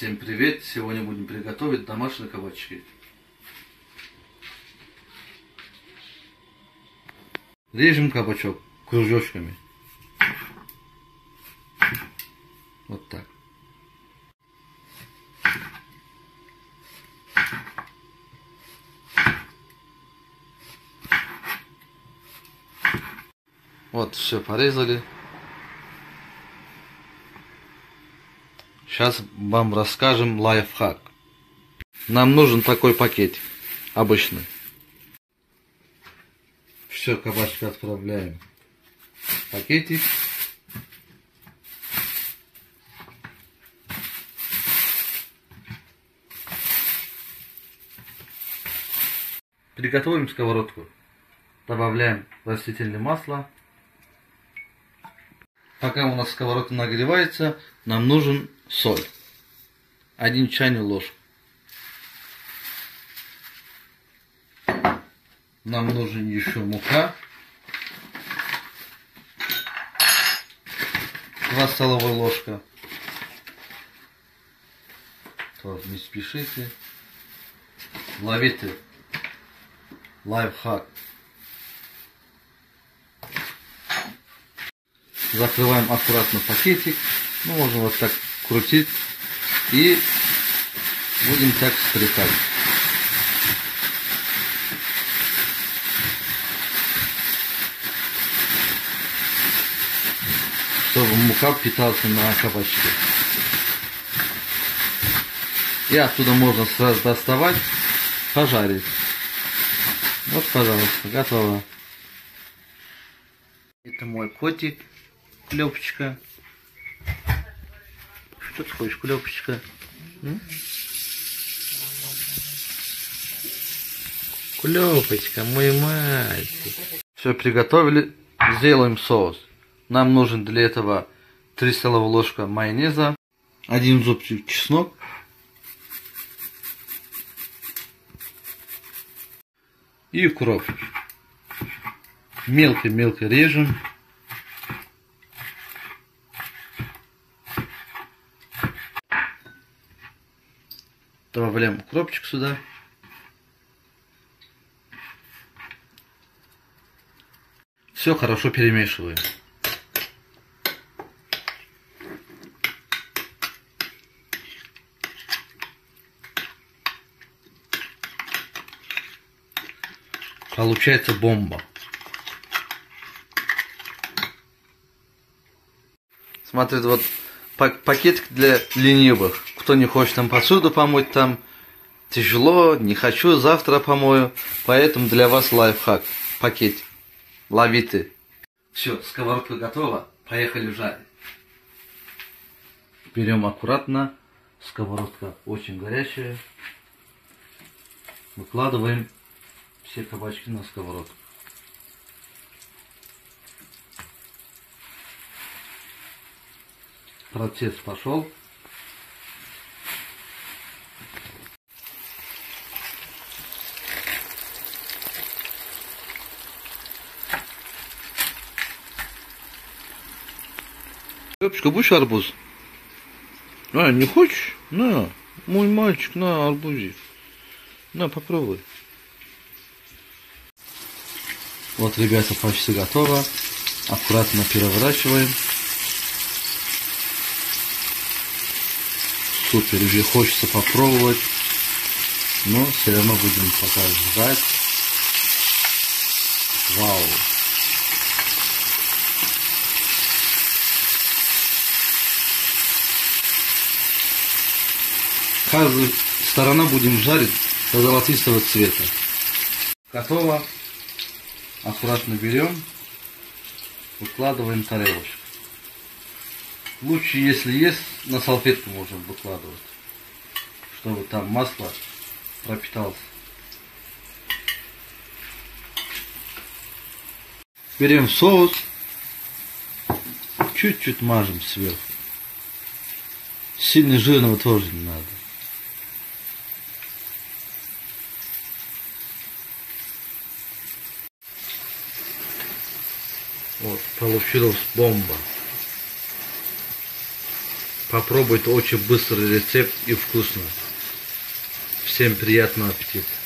Всем привет! Сегодня будем приготовить домашние кабачки. Режем кабачок кружочками. Вот так. Вот, все порезали. Сейчас вам расскажем лайфхак. Нам нужен такой пакетик, обычный. Все, кабачки отправляем в пакетик. Приготовим сковородку. Добавляем растительное масло. Пока у нас сковородка нагревается, нам нужен соль. 1 чайную ложку. Нам нужен еще мука. 2 столовые ложка. Тоже не спешите. Ловите лайфхак. Закрываем аккуратно пакетик. Ну, можно вот так крутить. И будем так стрекать. Чтобы мука впиталась на кабачки. И оттуда можно сразу доставать, пожарить. Вот, пожалуйста, готово. Это мой котик, Клёпочка. Что ты хочешь, Клёпочка? Клёпочка, мой мальчик. Все приготовили, сделаем соус. Нам нужен для этого 3 столовые ложки майонеза, 1 зубчик чеснок, и укроп. Мелко-мелко режем. Добавляем укропчик сюда. Все хорошо перемешиваем. Получается бомба. Смотрите, вот пакетик для ленивых. Кто не хочет там посуду помыть, там тяжело, не хочу, завтра помою. Поэтому для вас лайфхак. Пакетик. Ловите. Все, сковородка готова. Поехали жарить. Берем аккуратно. Сковородка очень горячая. Выкладываем все кабачки на сковородку. Процесс пошел. Клёпочка, будешь арбуз? А, не хочешь? На, мой мальчик, на арбузик. На, попробуй. Вот, ребята, почти готово. Аккуратно переворачиваем. Супер, уже хочется попробовать. Но все равно будем пока ждать. Вау. Каждую сторону будем жарить до золотистого цвета. Готово. Аккуратно берем, выкладываем в тарелочку. Лучше, если есть, на салфетку можно выкладывать, чтобы там масло пропиталось. Берем соус, чуть-чуть мажем сверху. Сильно жирного тоже не надо. Вот, получилась бомба. Попробуйте, очень быстрый рецепт и вкусно. Всем приятного аппетита.